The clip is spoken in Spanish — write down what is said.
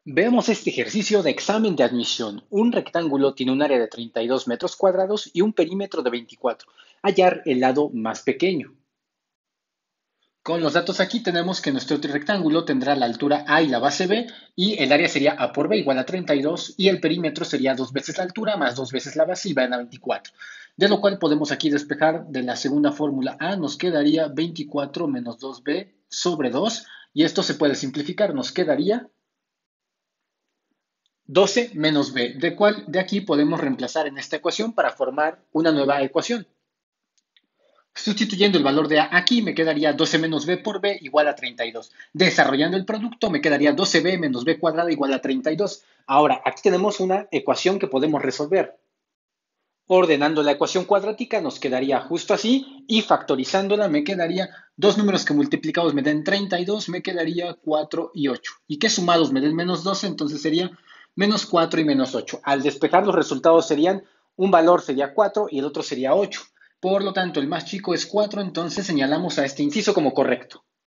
Veamos este ejercicio de examen de admisión. Un rectángulo tiene un área de 32 metros cuadrados y un perímetro de 24. Hallar el lado más pequeño. Con los datos aquí tenemos que nuestro rectángulo tendrá la altura A y la base B y el área sería A por B igual a 32 y el perímetro sería dos veces la altura más dos veces la base y van a 24. De lo cual podemos aquí despejar de la segunda fórmula A, nos quedaría 24 menos 2B sobre 2 y esto se puede simplificar, nos quedaría 12 menos b, de cual de aquí podemos reemplazar en esta ecuación para formar una nueva ecuación. Sustituyendo el valor de a aquí me quedaría 12 menos b por b igual a 32. Desarrollando el producto me quedaría 12b menos b cuadrada igual a 32. Ahora, aquí tenemos una ecuación que podemos resolver. Ordenando la ecuación cuadrática nos quedaría justo así y factorizándola me quedaría dos números que multiplicados me den 32, me quedaría 4 y 8. Y que sumados me den menos 12, entonces sería menos 4 y menos 8. Al despejar los resultados serían, un valor sería 4 y el otro sería 8. Por lo tanto, el más chico es 4, entonces señalamos a este inciso como correcto.